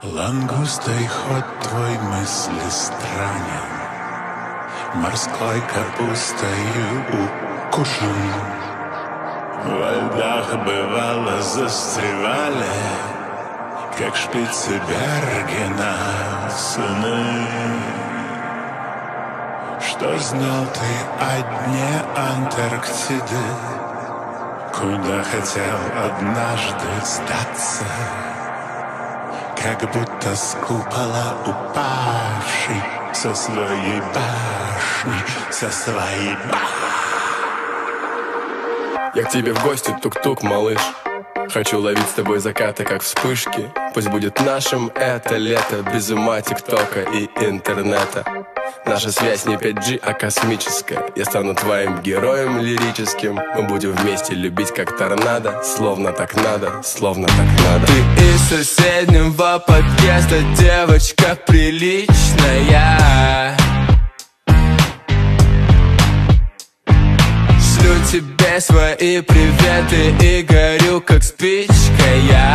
Лангустой ход твой мысли странен, морской капустою укушен. Во льдах бывало застревали, как Шпицбергена сыны. Что знал ты о дне Антарктиды, куда хотел однажды сдаться? Как будто с купола упавший со своей башни, Я к тебе в гости, тук-тук, малыш. Хочу ловить с тобой закаты, как вспышки. Пусть будет нашим это лето, без ума тиктока и интернета. Наша связь не 5G, а космическая. Я стану твоим героем лирическим. Мы будем вместе любить, как торнадо. Словно так надо, словно так надо. Ты из соседнего подъезда, девочка приличная. Шлю тебе свои приветы и горю, как спичка я.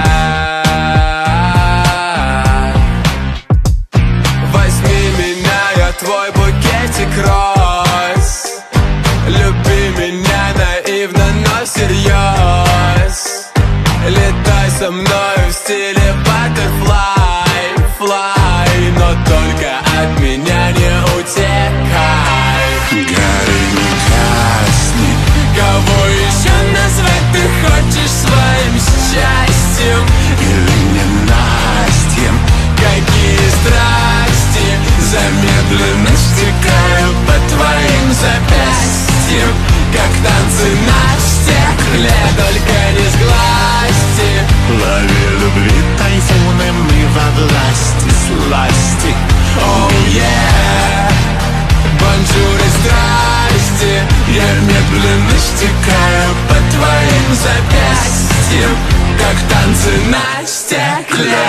Твой букетик роз, люби меня наивно, но всерьез. Летай со мной в стиле butterfly, fly, но только от меня не утекай. Гори, не гасни. Кого еще назвать ты хочешь своим счастьем? Или ненастьем? Какие страсти замедленно стекаю по твоим запястьям, как танцы на стекле, только не сглазьте. Лови любви тайфуны, мы во власти сласти. Oh yeah, бонжур и страсти. Я медленно стекаю по твоим запястьям, как танцы на стекле.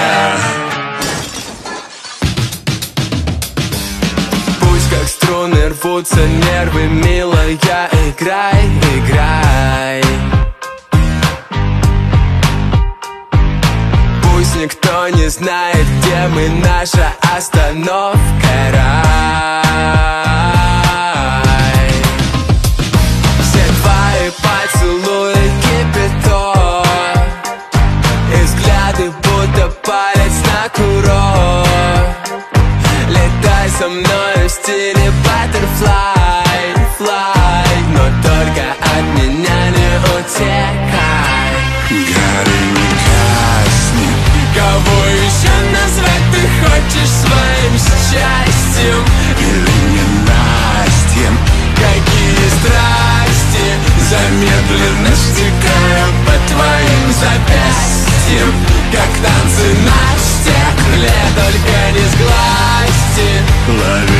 Как струны рвутся нервы, милая, играй, играй. Пусть никто не знает, где мы, наша остановка, рай. Все твои поцелуи кипяток, и взгляды будто палец на курок. Летай со мной в стиле butterfly, fly, но только от меня не утекай. Гори, не гасни. Кого еще назвать ты хочешь своим счастьем? Или ненастьем? Какие страсти замедленно стекаю по твоим запястьям, как танцы на стекле, только не сглазьте. Лови